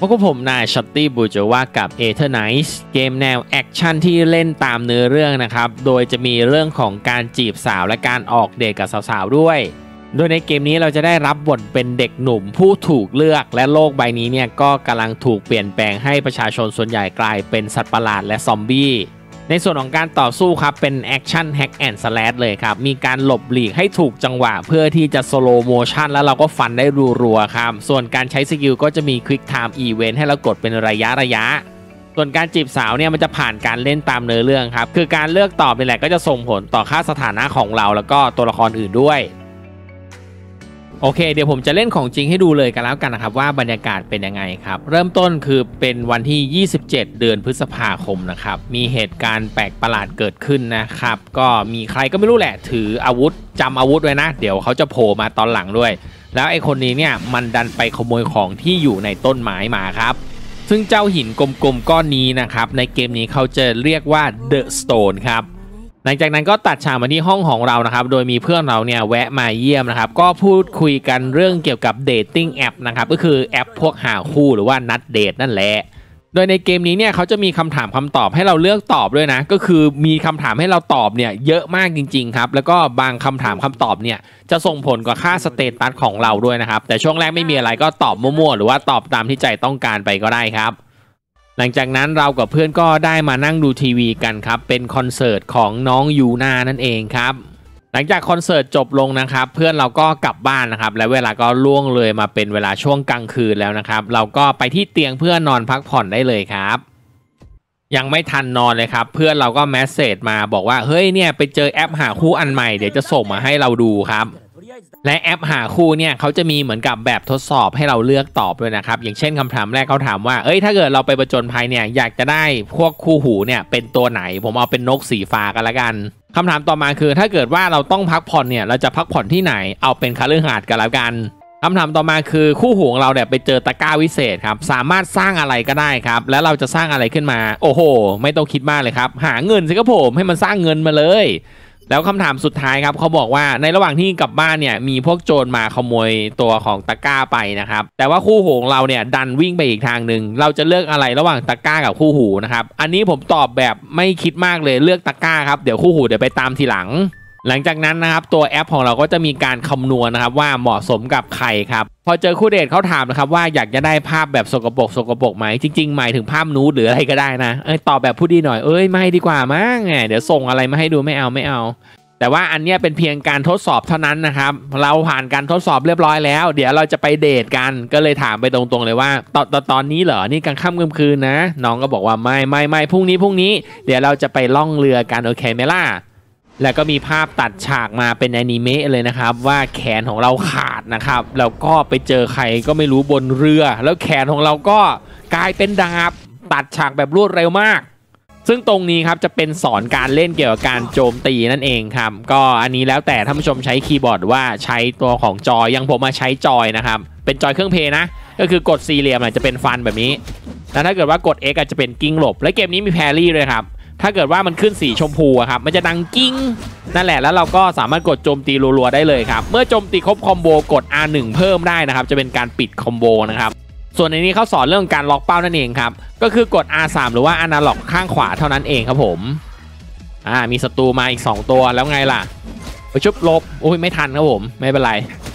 พวกผมนายช็อตตี้บูจว่ากับ Eternice เกมแนวแอคชั่นที่เล่นตามเนื้อเรื่องนะครับโดยจะมีเรื่องของการจีบสาวและการออกเดทกับสาวๆด้วยโดยในเกมนี้เราจะได้รับบทเป็นเด็กหนุ่มผู้ถูกเลือกและโลกใบนี้เนี่ยก็กำลังถูกเปลี่ยนแปลงให้ประชาชนส่วนใหญ่กลายเป็นสัตว์ประหลาดและซอมบี้ในส่วนของการต่อสู้ครับเป็นแอคชั่นแฮกแอนด์สแลชเลยครับมีการหลบหลีกให้ถูกจังหวะเพื่อที่จะสโลโมชั่นแล้วเราก็ฟันได้รัวๆครับส่วนการใช้สกิลก็จะมีควิกไทม์อีเวนต์ให้เรากดเป็นระยะส่วนการจีบสาวเนี่ยมันจะผ่านการเล่นตามเนื้อเรื่องครับคือการเลือกตอบนี่แหละก็จะส่งผลต่อค่าสถานะของเราแล้วก็ตัวละครอื่นด้วยโอเคเดี๋ยวผมจะเล่นของจริงให้ดูเลยกันแล้วกันนะครับว่าบรรยากาศเป็นยังไงครับเริ่มต้นคือเป็นวันที่27เดือนพฤษภาคมนะครับมีเหตุการณ์แปลกประหลาดเกิดขึ้นนะครับก็มีใครก็ไม่รู้แหละถืออาวุธจำอาวุธไว้นะเดี๋ยวเขาจะโผล่มาตอนหลังด้วยแล้วไอ้คนนี้เนี่ยมันดันไปขโมยของที่อยู่ในต้นไม้มาครับซึ่งเจ้าหินกลมๆก้อนนี้นะครับในเกมนี้เขาจะเรียกว่า The Stone ครับหลังจากนั้นก็ตัดฉากมาที่ห้องของเรานะครับโดยมีเพื่อนเราเนี่ยแวะมาเยี่ยมนะครับก็พูดคุยกันเรื่องเกี่ยวกับเดทติ้งแอปนะครับก็คือแอปพวกหาคู่หรือว่านัดเดทนั่นแหละโดยในเกมนี้เนี่ยเขาจะมีคำถามคำตอบให้เราเลือกตอบด้วยนะก็คือมีคำถามให้เราตอบเนี่ยเยอะมากจริงๆครับแล้วก็บางคำถามคำตอบเนี่ยจะส่งผลกับค่าสเตตัสของเราด้วยนะครับแต่ช่วงแรกไม่มีอะไรก็ตอบมั่วๆหรือว่าตอบตามที่ใจต้องการไปก็ได้ครับหลังจากนั้นเรากับเพื่อนก็ได้มานั่งดูทีวีกันครับเป็นคอนเสิร์ตของน้องยูนานั่นเองครับหลังจากคอนเสิร์ตจบลงนะครับเพื่อนเราก็กลับบ้านนะครับและเวลาก็ล่วงเลยมาเป็นเวลาช่วงกลางคืนแล้วนะครับเราก็ไปที่เตียงเพื่อนอนพักผ่อนได้เลยครับยังไม่ทันนอนเลยครับเพื่อนเราก็แมสเสจมาบอกว่าเฮ้ยเนี่ยไปเจอแอปหาคู่อันใหม่เดี๋ยวจะส่งมาให้เราดูครับและแอปหาคู่เนี่ยเขาจะมีเหมือนกับแบบทดสอบให้เราเลือกตอบด้วยนะครับอย่างเช่นคำถามแรกเขาถามว่าถ้าเกิดเราไปผจญภัยเนี่ยอยากจะได้พวกคู่หูเนี่ยเป็นตัวไหนผมเอาเป็นนกสีฟ้ากันละกันคำถามต่อมาคือถ้าเกิดว่าเราต้องพักผ่อนเนี่ยเราจะพักผ่อนที่ไหนเอาเป็นคฤหาสน์กันละกันคำถามต่อมาคือคู่หูของเราเนี่ยไปเจอตะกร้าวิเศษครับสามารถสร้างอะไรก็ได้ครับแล้วเราจะสร้างอะไรขึ้นมาโอ้โหไม่ต้องคิดมากเลยครับหาเงินสิครับผมให้มันสร้างเงินมาเลยแล้วคำถามสุดท้ายครับเขาบอกว่าในระหว่างที่กลับบ้านเนี่ยมีพวกโจรมาขโมยตัวของตะกร้าไปนะครับแต่ว่าคู่หูของเราเนี่ยดันวิ่งไปอีกทางหนึ่งเราจะเลือกอะไรระหว่างตะกร้ากับคู่หูนะครับอันนี้ผมตอบแบบไม่คิดมากเลยเลือกตะกร้าครับเดี๋ยวคู่หูเดี๋ยวไปตามทีหลังหลังจากนั้นนะครับตัวแอปของเราก็จะมีการคำนวณนะครับว่าเหมาะสมกับใครครับพอเจอคู่เดทเขาถามนะครับว่าอยากจะได้ภาพแบบสกปรกไหมจริงๆหมายถึงภาพนูดหรืออะไรก็ได้นะตอบแบบผู้ดีหน่อยไม่ดีกว่ามั้งเดี๋ยวส่งอะไรมาให้ดูไม่เอาแต่ว่าอันนี้เป็นเพียงการทดสอบเท่านั้นนะครับเราผ่านการทดสอบเรียบร้อยแล้วเดี๋ยวเราจะไปเดทกันก็เลยถามไปตรงๆเลยว่าตอนนี้เหรอนี่กลางค่ำกลางคืนนะน้องก็บอกว่าไม่พรุ่งนี้เดี๋ยวเราจะไปล่องเรือกันโอเคไหมล่ะแล้วก็มีภาพตัดฉากมาเป็นแอนิเมะเลยนะครับว่าแขนของเราขาดนะครับแล้วก็ไปเจอใครก็ไม่รู้บนเรือแล้วแขนของเราก็กลายเป็นดาบตัดฉากแบบรวดเร็วมากซึ่งตรงนี้ครับจะเป็นสอนการเล่นเกี่ยวกับการโจมตีนั่นเองครับก็อันนี้แล้วแต่ท่านผู้ชมใช้คีย์บอร์ดว่าใช้ตัวของจอยอย่างผมมาใช้จอยนะครับเป็นจอยเครื่องเพลย์นะก็คือกดสี่เหลี่ยมจะเป็นฟันแบบนี้แล้วถ้าเกิดว่ากด X จะเป็นกิ้งหลบและเกมนี้มีแพรี่ด้วยครับถ้าเกิดว่ามันขึ้นสีชมพูครับมันจะดังกิ้งนั่นแหละแล้วเราก็สามารถกดโจมตีรัวๆได้เลยครับเมื่อโจมตีครบคอมโบกด R1 เพิ่มได้นะครับจะเป็นการปิดคอมโบนะครับส่วนในนี้เขาสอนเรื่องการล็อกเป้านั่นเองครับก็คือกด R3 หรือว่าอนาล็อกข้างขวาเท่านั้นเองครับผมมีศัตรูมาอีก2ตัวแล้วไงล่ะไปชุบลบโอ้ยไม่ทันครับผมไม่เป็นไร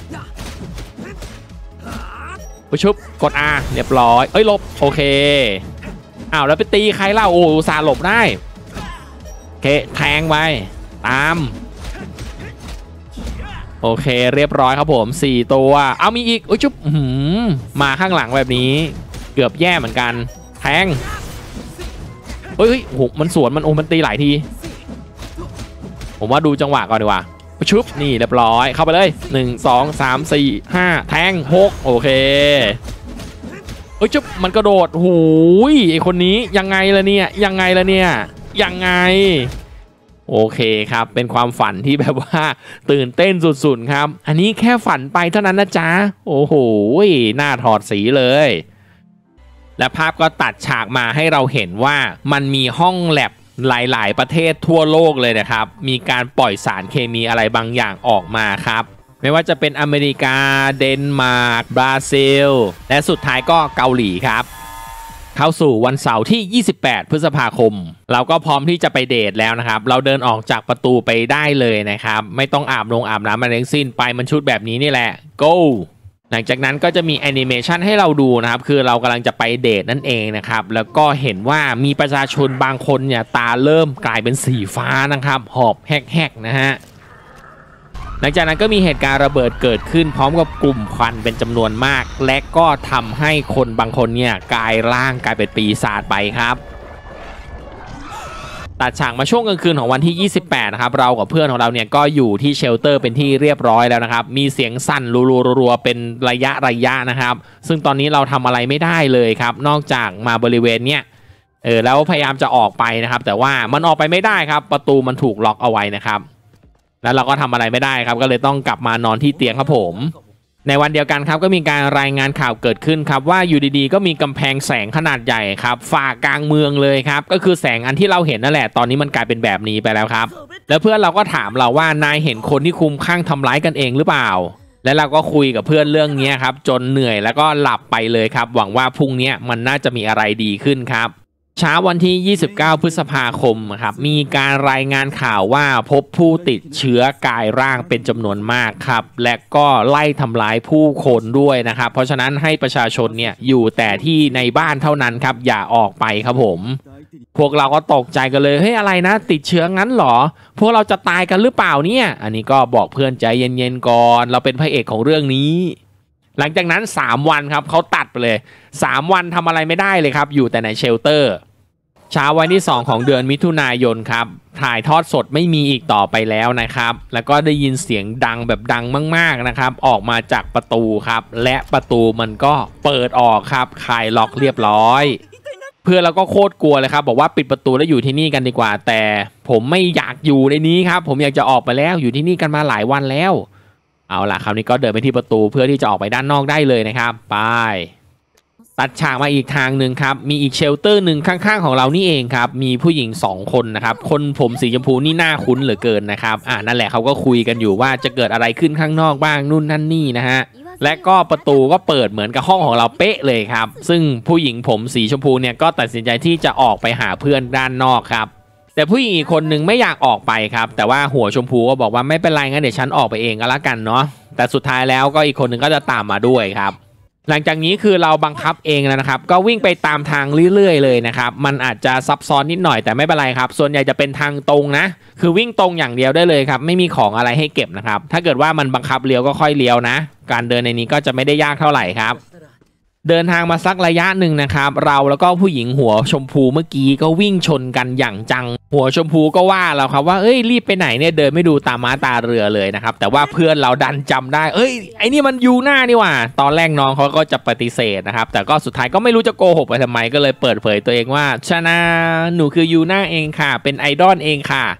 ไปชุบกด R เรียบร้อยลบโอเคแล้วไปตีใครเล่าโอ้อุตส่าห์หลบได้โอเคแทงไปตามโอเคเรียบร้อยครับผม4ตัวมีอีกชุบมาข้างหลังแบบนี้เกือบแย่เหมือนกันแทงโหมันสวนมันตีหลายทีผมว่าดูจังหวะก่อนดีกว่าชุบนี่เรียบร้อยเข้าไปเลย1 2 3 4 5แทง6โอเคชุบมันกระโดดหูยไอคนนี้ยังไงล่ะเนี่ยยังไงโอเคครับเป็นความฝันที่แบบว่าตื่นเต้นสุดๆครับอันนี้แค่ฝันไปเท่านั้นนะจ๊ะโอ้โหหน้าถอดสีเลยและภาพก็ตัดฉากมาให้เราเห็นว่ามันมีห้องแลบหลายๆประเทศทั่วโลกเลยนะครับมีการปล่อยสารเคมีอะไรบางอย่างออกมาครับไม่ว่าจะเป็นอเมริกาเดนมาร์กบราซิลและสุดท้ายก็เกาหลีครับเข้าสู่วันเสาร์ที่28พฤษภาคมเราก็พร้อมที่จะไปเดทแล้วนะครับเราเดินออกจากประตูไปได้เลยนะครับไม่ต้องอาบน้ำอะไรทั้งสิ้นไปมันชุดแบบนี้นี่แหละ go หลังจากนั้นก็จะมีแอนิเมชันให้เราดูนะครับคือเรากำลังจะไปเดทนั่นเองนะครับแล้วก็เห็นว่ามีประชาชนบางคนเนี่ยตาเริ่มกลายเป็นสีฟ้านะครับหอบแฮกๆนะฮะหลังจากนั้นก็มีเหตุการณ์ระเบิดเกิดขึ้นพร้อมกับกลุ่มควันเป็นจำนวนมากและก็ทำให้คนบางคนเนี่ยกลายร่างกลายเป็นปีศาจไปครับตัดฉากมาช่วงกลางคืนของวันที่28นะครับเรากับเพื่อนของเราเนี่ยก็อยู่ที่เชลเตอร์เป็นที่เรียบร้อยแล้วนะครับมีเสียงสั่นรัวๆเป็นระยะนะครับซึ่งตอนนี้เราทำอะไรไม่ได้เลยครับนอกจากมาบริเวณเนี้ยแล้วพยายามจะออกไปนะครับแต่ว่ามันออกไปไม่ได้ครับประตูมันถูกล็อกเอาไว้นะครับแล้วเราก็ทำอะไรไม่ได้ครับก็เลยต้องกลับมานอนที่เตียงครับผมในวันเดียวกันครับก็มีการรายงานข่าวเกิดขึ้นครับว่าอยู่ดีๆก็มีกำแพงแสงขนาดใหญ่ครับฝ่ากลางเมืองเลยครับก็คือแสงอันที่เราเห็นนั่นแหละตอนนี้มันกลายเป็นแบบนี้ไปแล้วครับแล้วเพื่อนเราก็ถามเราว่านายเห็นคนที่คุมข้างทำร้ายกันเองหรือเปล่าและเราก็คุยกับเพื่อนเรื่องนี้ครับจนเหนื่อยแล้วก็หลับไปเลยครับหวังว่าพรุ่งนี้มันน่าจะมีอะไรดีขึ้นครับเช้าวันที่29พฤษภาคมครับมีการรายงานข่าวว่าพบผู้ติดเชื้อกายร่างเป็นจำนวนมากครับและก็ไล่ทำร้ายผู้คนด้วยนะครับเพราะฉะนั้นให้ประชาชนเนี่ยอยู่แต่ที่ในบ้านเท่านั้นครับอย่าออกไปครับผมพวกเราก็ตกใจกันเลยเฮ้ยอะไรนะติดเชื้องั้นเหรอพวกเราจะตายกันหรือเปล่าเนี่ยอันนี้ก็บอกเพื่อนใจเย็นๆก่อนเราเป็นพระเอกของเรื่องนี้หลังจากนั้น3วันครับเขาตัดไปเลย3วันทำอะไรไม่ได้เลยครับอยู่แต่ในเชลเตอร์เช้าวันที่2ของเดือนมิถุนายนครับถ่ายทอดสดไม่มีอีกต่อไปแล้วนะครับแล้วก็ได้ยินเสียงดังแบบดังมากๆนะครับออกมาจากประตูครับและประตูมันก็เปิดออกครับคลายล็อกเรียบร้อยเพื่อนเราก็โคตรกลัวเลยครับบอกว่าปิดประตูแล้วอยู่ที่นี่กันดีกว่าแต่ผมไม่อยากอยู่ในนี้ครับผมอยากจะออกไปแล้วอยู่ที่นี่กันมาหลายวันแล้วเอาล่ะคราวนี้ก็เดินไปที่ประตูเพื่อที่จะออกไปด้านนอกได้เลยนะครับไปตัดฉากมาอีกทางหนึ่งครับมีอีกเชลเตอร์หนึ่งข้างๆของเรานี่เองครับมีผู้หญิง2คนนะครับคนผมสีชมพูนี่น่าคุ้นเหลือเกินนะครับนั่นแหละเขาก็คุยกันอยู่ว่าจะเกิดอะไรขึ้นข้างนอกบ้างนู่นนั่นนี่นะฮะและก็ประตูก็เปิดเหมือนกับห้องของเราเป๊ะเลยครับซึ่งผู้หญิงผมสีชมพูเนี่ยก็ตัดสินใจที่จะออกไปหาเพื่อนด้านนอกครับแต่ผู้หญิงอีกคนนึงไม่อยากออกไปครับแต่ว่าหัวชมพูก็บอกว่าไม่เป็นไรงั้นเดี๋ยวฉันออกไปเองก็แล้วกันเนาะแต่สุดท้ายแล้วก็อีกคนนึงก็จะตามมาด้วยครับหลังจากนี้คือเราบังคับเองแล้วนะครับก็วิ่งไปตามทางเรื่อยๆเลยนะครับมันอาจจะซับซ้อนนิดหน่อยแต่ไม่เป็นไรครับส่วนใหญ่จะเป็นทางตรงนะคือวิ่งตรงอย่างเดียวได้เลยครับไม่มีของอะไรให้เก็บนะครับถ้าเกิดว่ามันบังคับเลี้ยวก็ค่อยเลี้ยวนะการเดินในนี้ก็จะไม่ได้ยากเท่าไหร่ครับเดินทางมาสักระยะหนึ่งนะครับเราแล้วก็ผู้หญิงหัวชมพูเมื่อกี้ก็วิ่งชนกันอย่างจังหัวชมพูก็ว่าเราครับว่าเอ้ยรีบไปไหนเนี่ยเดินไม่ดูตาม้าตาเรือเลยนะครับแต่ว่าเพื่อนเราดันจำได้เอ้ยไอ้นี่มันยูน่านี่หว่าตอนแรกน้องเขาก็จะปฏิเสธนะครับแต่ก็สุดท้ายก็ไม่รู้จะโกหกไปทำไมก็เลยเปิดเผยตัวเองว่าชนะหนูคือยูน่าเองค่ะเป็นไอดอลเองค่ะ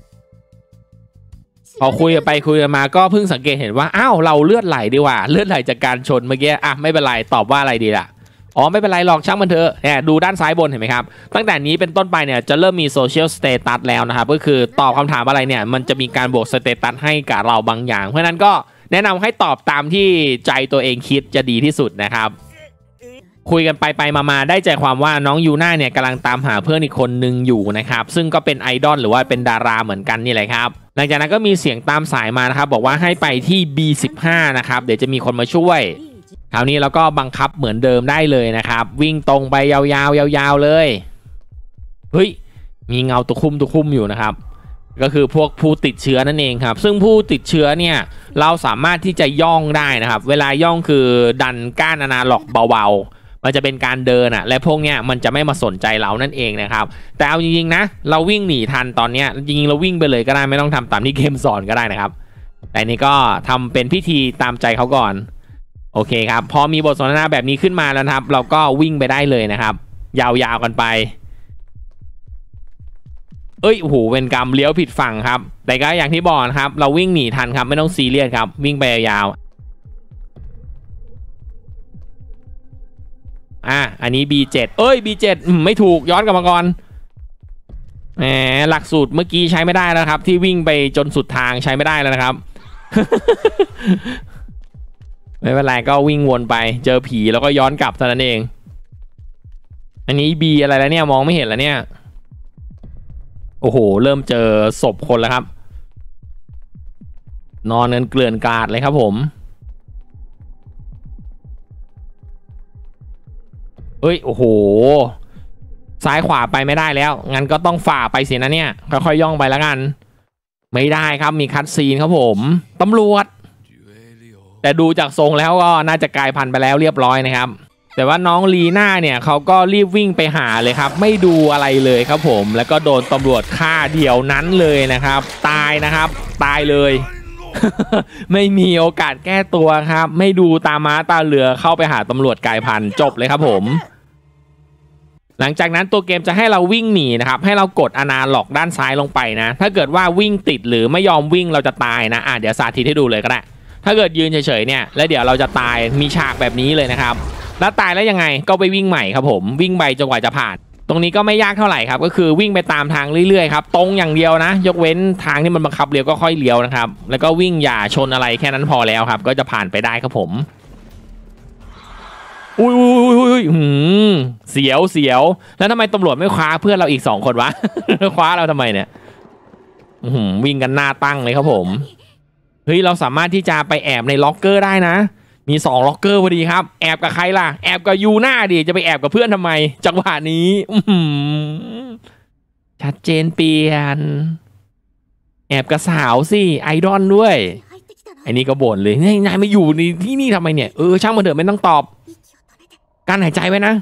พอคุยไปคุยมาก็เพิ่งสังเกตเห็นว่าอ้าวเราเลือดไหลดีว่าเลือดไหลจากการชนเมื่อกี้ไม่เป็นไรตอบว่าอะไรดีล่ะอ๋อไม่เป็นไรหรอกช่างมันเถอะเนี่ยดูด้านซ้ายบนเห็นไหมครับตั้งแต่นี้เป็นต้นไปเนี่ยจะเริ่มมีโซเชียลสเตตัสแล้วนะครับก็คือตอบคำถามอะไรเนี่ยมันจะมีการบวกสเตตัสให้กับเราบางอย่างเพราะนั้นก็แนะนำให้ตอบตามที่ใจตัวเองคิดจะดีที่สุดนะครับคุยกันไปมาได้ใจความว่าน้องยูน่าเนี่ยกำลังตามหาเพื่อนอีกคนนึงอยู่นะครับซึ่งก็เป็นไอดอลหรือว่าเป็นดาราเหมือนกันนี่แหละครับหลังจากนั้นก็มีเสียงตามสายมานะครับบอกว่าให้ไปที่ B15 นะครับเดี๋ยวจะมีคนมาช่วยคราวนี้เราก็บังคับเหมือนเดิมได้เลยนะครับวิ่งตรงไปยาวๆเลยเฮ้ยมีเงาตะคุ่มอยู่นะครับก็คือพวกผู้ติดเชื้อนั่นเองครับซึ่งผู้ติดเชื้อเนี่ยเราสามารถที่จะย่องได้นะครับเวลาย่องคือดันก้านอนาล็อกเบาๆมันจะเป็นการเดินและพวกเนี้ยมันจะไม่มาสนใจเรานั่นเองนะครับแต่เอาจริงๆนะเราวิ่งหนีทันตอนเนี้ยจริงๆเราวิ่งไปเลยก็ได้ไม่ต้องทำตามที่เกมสอนก็ได้นะครับแต่นี่ก็ทำเป็นพิธีตามใจเขาก่อนโอเคครับพอมีบทสนทนาแบบนี้ขึ้นมาแล้วครับเราก็วิ่งไปได้เลยนะครับยาวๆกันไปโอ้โหเป็นกรรมเลี้ยวผิดฝั่งครับแต่ก็อย่างที่บอกครับเราวิ่งหนีทันครับไม่ต้องซีเรียสครับวิ่งไปยาวอันนี้ B7 B7 ไม่ถูกย้อนกลับมาก่อนแหมหลักสูตรเมื่อกี้ใช้ไม่ได้แล้วครับที่วิ่งไปจนสุดทางใช้ไม่ได้แล้วนะครับ ไม่เป็นไรก็วิ่งวนไปเจอผีแล้วก็ย้อนกลับเท่านั้นเองอันนี้บีอะไรแล้วเนี่ยมองไม่เห็นแล้วเนี่ยโอ้โหเริ่มเจอศพคนแล้วครับนอนเกลื่อนกลาดเลยครับผมเอ้ยโอ้โหซ้ายขวาไปไม่ได้แล้วงั้นก็ต้องฝ่าไปสินะเนี่ยค่อยๆย่องไปแล้วกันไม่ได้ครับมีคัตซีนครับผมตำรวจแต่ดูจากทรงแล้วก็น่าจะกลายพันธุ์ไปแล้วเรียบร้อยนะครับแต่ว่าน้องลีน่าเนี่ยเขาก็รีบวิ่งไปหาเลยครับไม่ดูอะไรเลยครับผมแล้วก็โดนตำรวจฆ่าเดี๋ยวนั้นเลยนะครับตายนะครับตายเลย ไม่มีโอกาสแก้ตัวครับไม่ดูตาม้าตาเรือเข้าไปหาตำรวจกลายพันธุ์จบเลยครับผมหลังจากนั้นตัวเกมจะให้เราวิ่งหนีนะครับให้เรากดอนาล็อกด้านซ้ายลงไปนะถ้าเกิดว่าวิ่งติดหรือไม่ยอมวิ่งเราจะตายนะเดี๋ยวสาธิตให้ดูเลยก็ได้ถ้าเกิดยืนเฉยๆเนี่ยแล้วเดี๋ยวเราจะตายมีฉากแบบนี้เลยนะครับแล้วตายแล้วยังไงก็ไปวิ่งใหม่ครับผมวิ่งไปจนกว่าจะผ่านตรงนี้ก็ไม่ยากเท่าไหร่ครับก็คือวิ่งไปตามทางเรื่อยๆครับตรงอย่างเดียวนะยกเว้นทางที่มันบังคับเลี้ยวก็ค่อยเลี้ยวนะครับแล้วก็วิ่งอย่าชนอะไรแค่นั้นพอแล้วครับก็จะผ่านไปได้ครับผมอุ้ยเสียวแล้วทำไมตำรวจไม่คว้าเพื่อนเราอีก2 คนวะ คว้าเราทำไมเนี่ยวิ่งกันหน้าตั้งเลยครับผมเฮ้ยเราสามารถที่จะไปแอบในล็อกเกอร์ได้นะมี2ล็อกเกอร์พอดีครับแอบกับใครล่ะแอบกับยูน่าดิจะไปแอบกับเพื่อนทำไมจังหวะนี้ชัดเจนเปลี่ยนแอบกับสาวสิไอดอลด้วยไอ้นี่ก็บ่นเลยนายไม่อยู่ในที่นี่ทำไมเนี่ยช่างมันเถอะไม่ต้องตอบการหายใจไว้นะ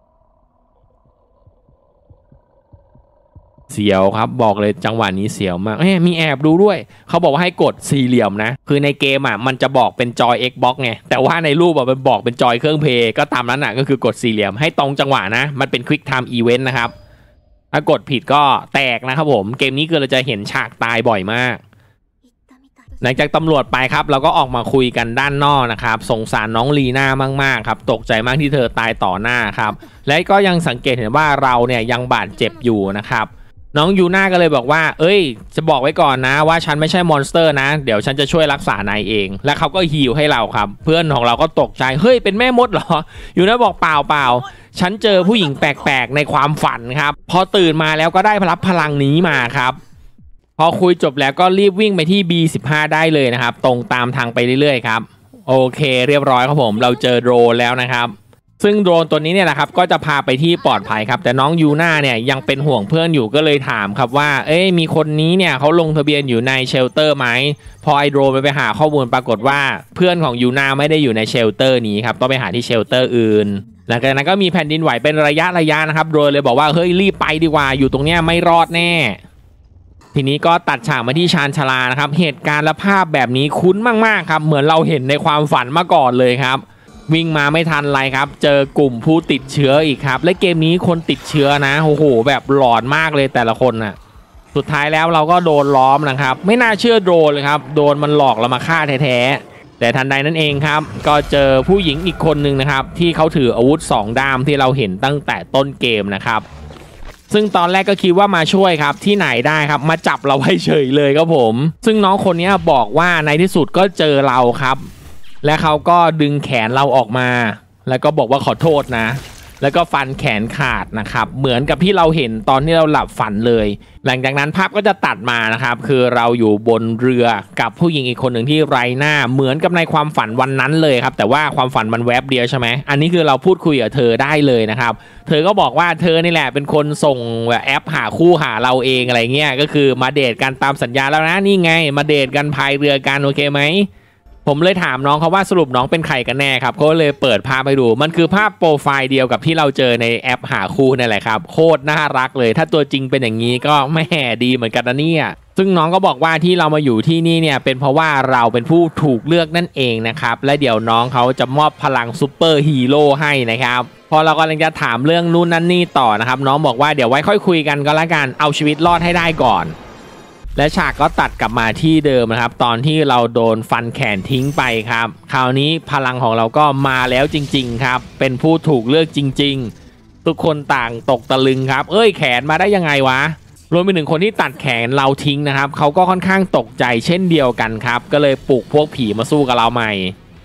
เสียวครับบอกเลยจังหวะนี้เสียวมากมีแอบดูด้วยเขาบอกว่าให้กด4เหลี่ยมนะคือในเกมมันจะบอกเป็นจอย Xbox ไงแต่ว่าในรูปมันบอกเป็นจอยเครื่องเพลย์ก็ตามนั้นก็คือกด4เหลี่ยมให้ตรงจังหวะนะมันเป็น Quick Time Event นะครับถ้ากดผิดก็แตกนะครับผมเกมนี้คือเราจะเห็นฉากตายบ่อยมากหลังจากตำรวจไปครับเราก็ออกมาคุยกันด้านนอกนะครับสงสารน้องลีน่ามากๆครับตกใจมากที่เธอตายต่อหน้าครับและก็ยังสังเกตเห็นว่าเราเนี่ยยังบาดเจ็บอยู่นะครับน้องยูน่าก็เลยบอกว่าจะบอกไว้ก่อนนะว่าฉันไม่ใช่มอนสเตอร์นะเดี๋ยวฉันจะช่วยรักษานายเองและเขาก็ฮีลให้เราครับเพื่อนของเราก็ตกใจเฮ้ยเป็นแม่มดเหรอยูน่าบอกเปล่าฉันเจอผู้หญิงแปลกๆในความฝันครับพอตื่นมาแล้วก็ได้รับพลังนี้มาครับพอคุยจบแล้วก็รีบวิ่งไปที่ B15 ได้เลยนะครับตรงตามทางไปเรื่อยๆครับโอเคเรียบร้อยครับผมเราเจอโดรนแล้วนะครับซึ่งโดรนตัวนี้เนี่ยนะครับก็จะพาไปที่ปลอดภัยครับแต่น้องยูน่าเนี่ยยังเป็นห่วงเพื่อนอยู่ก็เลยถามครับว่ามีคนนี้เนี่ยเขาลงทะเบียนอยู่ในเชลเตอร์ไหมพอไอโดรนไปหาข้อมูลปรากฏว่าเพื่อนของยูน่าไม่ได้อยู่ในเชลเตอร์นี้ครับต้องไปหาที่เชลเตอร์อื่นหลังจากนั้นก็มีแผ่นดินไหวเป็นระยะนะครับโดรนเลยบอกว่าเฮ้ยรีบไปดีกว่าอยู่ตรงเนี้ยไม่รอดแน่ทีนี้ก็ตัดฉากมาที่ชานชาลานะครับเหตุการณ์และภาพแบบนี้คุ้นมากๆครับเหมือนเราเห็นในความฝันมาก่อนเลยครับวิ่งมาไม่ทันไรครับเจอกลุ่มผู้ติดเชื้ออีกครับและเกมนี้คนติดเชื้อนะโอ้โหแบบหลอนมากเลยแต่ละคนน่ะสุดท้ายแล้วเราก็โดนล้อมนะครับไม่น่าเชื่อโดนเลยครับโดนมันหลอกเรามาฆ่าแท้ๆแต่ทันใดนั้นเองครับก็เจอผู้หญิงอีกคนหนึ่งนะครับที่เขาถืออาวุธ2 ด้ามที่เราเห็นตั้งแต่ต้นเกมนะครับซึ่งตอนแรกก็คิดว่ามาช่วยครับที่ไหนได้ครับมาจับเราไว้เฉยเลยครับผมซึ่งน้องคนนี้บอกว่าในที่สุดก็เจอเราครับและเขาก็ดึงแขนเราออกมาแล้วก็บอกว่าขอโทษนะแล้วก็ฟันแขนขาดนะครับเหมือนกับที่เราเห็นตอนที่เราหลับฝันเลยหลังจากนั้นภาพก็จะตัดมานะครับคือเราอยู่บนเรือกับผู้หญิงอีกคนหนึ่งที่ไร้หน้าเหมือนกับในความฝันวันนั้นเลยครับแต่ว่าความฝันมันแวบเดียวใช่ไหมอันนี้คือเราพูดคุยกับเธอได้เลยนะครับเธอก็บอกว่าเธอนี่แหละเป็นคนส่งแอปหาคู่หาเราเองอะไรเงี้ยก็คือมาเดทกันตามสัญญาแล้วนะนี่ไงมาเดทกันพายเรือกันโอเคไหมผมเลยถามน้องเขาว่าสรุปน้องเป็นใครกันแน่ครับเขาเลยเปิดภาพให้ดูมันคือภาพโปรไฟล์เดียวกับที่เราเจอในแอปหาคู่นั่นแหละครับโคตรน่ารักเลยถ้าตัวจริงเป็นอย่างนี้ก็ไม่แห่ดีเหมือนกันนะเนี่ยซึ่งน้องก็บอกว่าที่เรามาอยู่ที่นี่เนี่ยเป็นเพราะว่าเราเป็นผู้ถูกเลือกนั่นเองนะครับและเดี๋ยวน้องเขาจะมอบพลังซูเปอร์ฮีโร่ให้นะครับพอเรากำลังจะถามเรื่องนู่นนั่นนี่ต่อนะครับน้องบอกว่าเดี๋ยวไว้ค่อยคุยกันก็แล้วกันเอาชีวิตรอดให้ได้ก่อนและฉากก็ตัดกลับมาที่เดิมนะครับตอนที่เราโดนฟันแขนทิ้งไปครับคราวนี้พลังของเราก็มาแล้วจริงๆครับเป็นผู้ถูกเลือกจริงๆทุกคนต่างตกตะลึงครับแขนมาได้ยังไงวะรวมไปถึงคนที่ตัดแขนเราทิ้งนะครับเขาก็ค่อนข้างตกใจเช่นเดียวกันครับก็เลยปลุกพวกผีมาสู้กับเราใหม่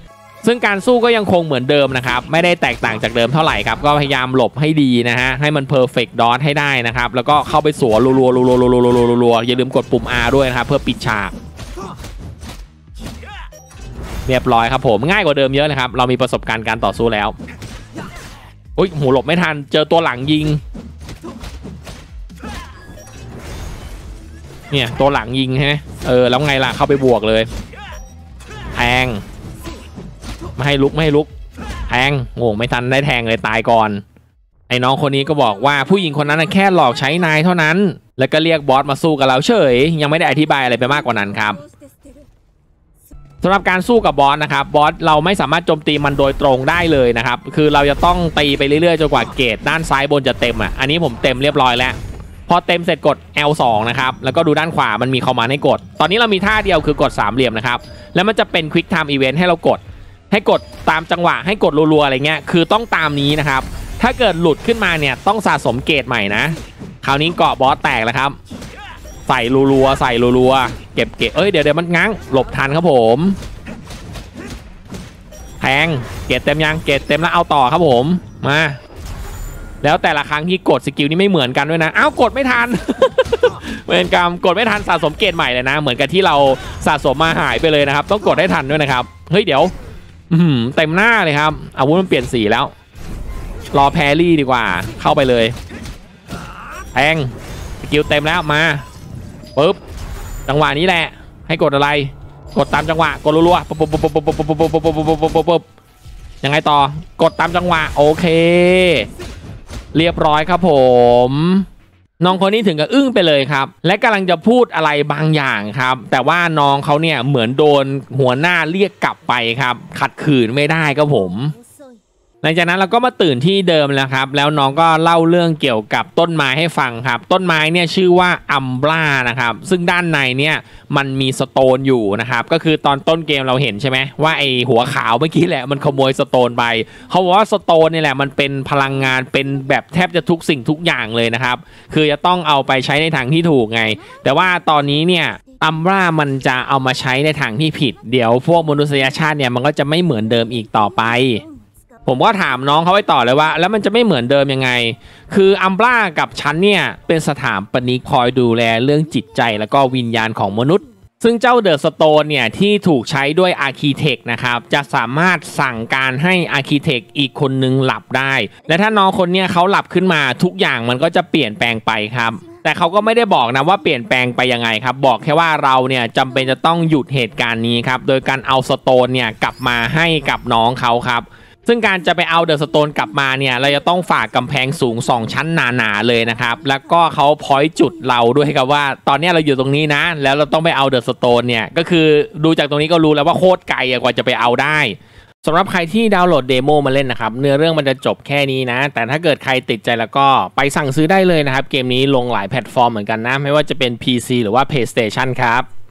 ซึ่งการสู้ก็ยังคงเหมือนเดิมนะครับไม่ได้แตกต่างจากเดิมเท่าไหร่ครับก็พยายามหลบให้ดีนะฮะให้มันเพอร์เฟกต์ดอทให้ได้นะครับแล้วก็เข้าไปสวนรัวๆอย่าลืมกดปุ่ม R ด้วยนะครับเพื่อปิดฉากเรียบร้อยครับผมง่ายกว่าเดิมเยอะเลยครับเรามีประสบการณ์การต่อสู้แล้วอุ้ยหูหลบไม่ทันเจอตัวหลังยิงเนี่ยตัวหลังยิงใช่ไหมแล้วไงล่ะเข้าไปบวกเลยแทงไม่ให้ลุกแทงโง่ไม่ทันได้แทงเลยตายก่อนไอ้น้องคนนี้ก็บอกว่าผู้หญิงคนนั้นแค่หลอกใช้นายเท่านั้นแล้วก็เรียกบอสมาสู้กับเราเฉยยังไม่ได้อธิบายอะไรไปมากกว่านั้นครับสำหรับการสู้กับบอสนะครับบอสเราไม่สามารถโจมตีมันโดยตรงได้เลยนะครับคือเราจะต้องตีไปเรื่อยๆจนกว่าเกจด้านซ้ายบนจะเต็มอันนี้ผมเต็มเรียบร้อยแล้วพอเต็มเสร็จกด L2 นะครับแล้วก็ดูด้านขวามันมีคอมมานด์ให้กดตอนนี้เรามีท่าเดียวคือกด3เหลี่ยมนะครับแล้วมันจะเป็น Quick Time Event ให้เรากดตามจังหวะให้กดรัวๆอะไรเงี้ยคือต้องตามนี้นะครับถ้าเกิดหลุดขึ้นมาเนี่ยต้องสะสมเกจใหม่นะคราวนี้เกาะบอสแตกแล้วครับใส่รัวเก็บเดี๋ยวมันง้างหลบทันครับผมแทงเกจเต็มยังเกจเต็มแล้วเอาต่อครับผมมาแล้วแต่ละครั้งที่กดสกิลนี้ไม่เหมือนกันด้วยนะกดไม่ทัน เวรกรรมกดไม่ทันสะสมเกจใหม่เลยนะเหมือนกับที่เราสะสมมาหายไปเลยนะครับต้องกดให้ทันด้วยนะครับเฮ้ยเดี๋ยวเต็มหน้าเลยครับอาวุธมันเปลี่ยนสีแล้วรอแพรี่ดีกว่าเข้าไปเลยแทงสกิลเต็มแล้วมาปึ๊บจังหวะนี้แหละให้กดอะไรกดตามจังหวะกดรัวๆปุ๊บยังไงต่อกดตามจังหวะโอเคเรียบร้อยครับผมน้องคนนี้ถึงกับอึ้งไปเลยครับและกำลังจะพูดอะไรบางอย่างครับแต่ว่าน้องเขาเนี่ยเหมือนโดนหัวหน้าเรียกกลับไปครับขัดขืนไม่ได้ครับผมหลังจากนั้นเราก็มาตื่นที่เดิมแล้วครับแล้วน้องก็เล่าเรื่องเกี่ยวกับต้นไม้ให้ฟังครับต้นไม้เนี่ยชื่อว่าอัมบลานะครับซึ่งด้านในเนี่ยมันมีสโตนอยู่นะครับก็คือตอนต้นเกมเราเห็นใช่ไหมว่าไอหัวขาวเมื่อกี้แหละมันขโมยสโตนไปเขาบอกว่าสโตนนี่แหละมันเป็นพลังงานเป็นแบบแทบจะทุกสิ่งทุกอย่างเลยนะครับคือจะต้องเอาไปใช้ในทางที่ถูกไงแต่ว่าตอนนี้เนี่ยอัมบลามันจะเอามาใช้ในทางที่ผิดเดี๋ยวพวกมนุษยชาติเนี่ยมันก็จะไม่เหมือนเดิมอีกต่อไปผมก็ถามน้องเขาไปต่อเลยว่าแล้วมันจะไม่เหมือนเดิมยังไงคืออัมบลากับฉันเนี่ยเป็นสถาปนิกคอยดูแลเรื่องจิตใจแล้วก็วิญญาณของมนุษย์ซึ่งเจ้าเดอะสโตนเนี่ยที่ถูกใช้ด้วยอาร์คิเทคนะครับจะสามารถสั่งการให้อาร์คิเทคอีกคนนึงหลับได้และถ้าน้องคนเนี้ยเขาหลับขึ้นมาทุกอย่างมันก็จะเปลี่ยนแปลงไปครับแต่เขาก็ไม่ได้บอกนะว่าเปลี่ยนแปลงไปยังไงครับบอกแค่ว่าเราเนี่ยจำเป็นจะต้องหยุดเหตุการณ์นี้ครับโดยการเอาสโตนเนี่ยกลับมาให้กับน้องเขาครับซึ่งการจะไปเอาเดอะสโตนกลับมาเนี่ยเราจะต้องฝ่ากำแพงสูง2ชั้นหนาๆเลยนะครับแล้วก็เขาพอยต์จุดเราด้วยครับว่าตอนนี้เราอยู่ตรงนี้นะแล้วเราต้องไปเอาเดอะสโตนเนี่ยก็คือดูจากตรงนี้ก็รู้แล้วว่าโคตรไกลกว่าจะไปเอาได้สำหรับใครที่ดาวน์โหลดเดโมมาเล่นนะครับเนื้อเรื่องมันจะจบแค่นี้นะแต่ถ้าเกิดใครติดใจแล้วก็ไปสั่งซื้อได้เลยนะครับเกมนี้ลงหลายแพลตฟอร์มเหมือนกันนะไม่ว่าจะเป็น PC หรือว่า PlayStation ครับ